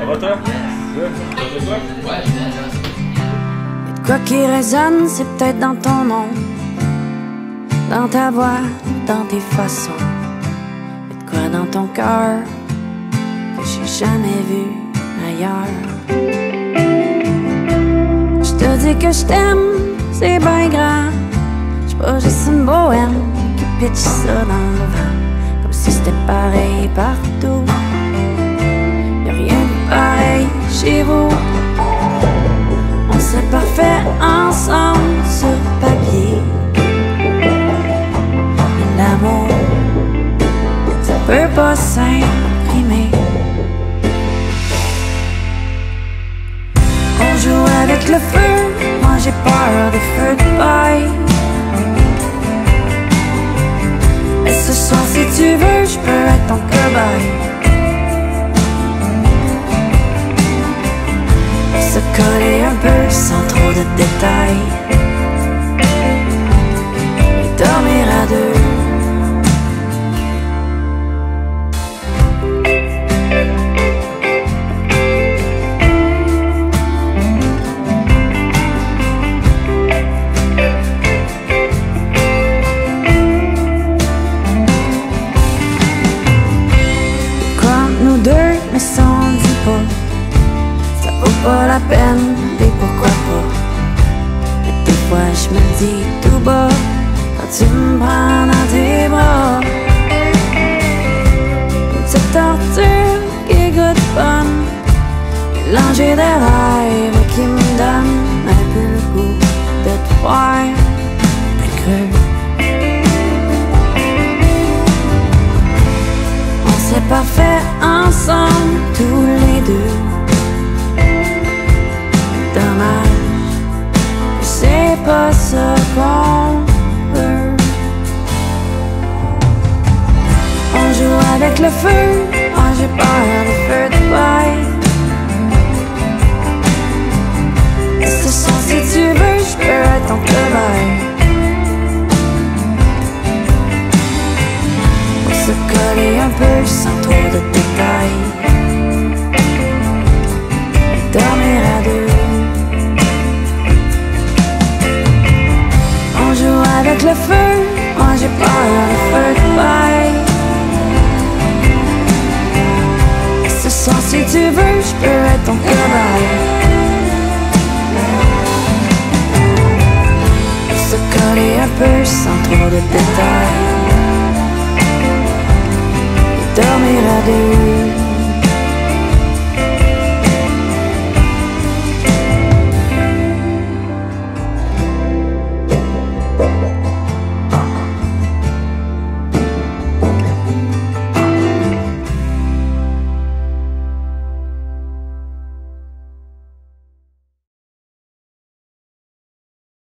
va toi? Good. Ça va toi? Ouais, Et de quoi qui résonne, c'est peut-être dans ton nom, dans ta voix, dans tes façons. Et de quoi dans ton cœur que j'ai jamais vu ailleurs. Je te dis que je t'aime, c'est bien grand. J'suis pas juste une bohème qui pitch ça dans le vent, comme si c'était pareil partout. Y'a rien de pareil chez vous. On s'est parfait ensemble sur papier. Mais l'amour, ça peut pas s'imprimer. On joue avec le feu, moi j'ai peur des feux de paille. Mais ce soir si tu veux, je peux être ton cobaye. Se coller un peu sans trop de détails et dormir à deux. Mais ça on dit pas, ça vaut pas la peine, et pourquoi pas. Mais des fois je me dis tout bas, quand tu me prends dans tes bras, une petite torture qui goûte bonne, mélangée de rêves qui me donne un peu le goût de te voir plus creux. C'est parfait ensemble, tous les deux. Dommage, c'est pas ça qu'on veut. On joue avec le feu, moi j'ai peur des feux de paille. Et ce soir si tu veux, je peux être ton cobaye. Se coller un peu sans trop de détails et dormir à deux. On joue avec le feu, moi j'ai peur des feux de paille. Et ce soir si tu veux, je peux être ton cobaye. Se coller un peu sans trop de détails, dormir à deux.